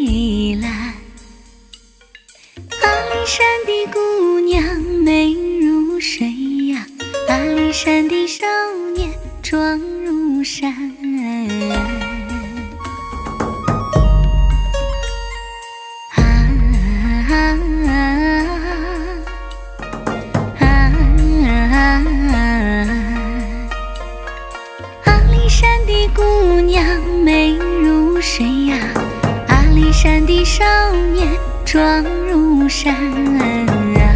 蓝。阿里山的姑娘美如水呀，阿里山的少年壮如山。阿里山的姑娘美如水呀，阿里山的少年壮如山啊。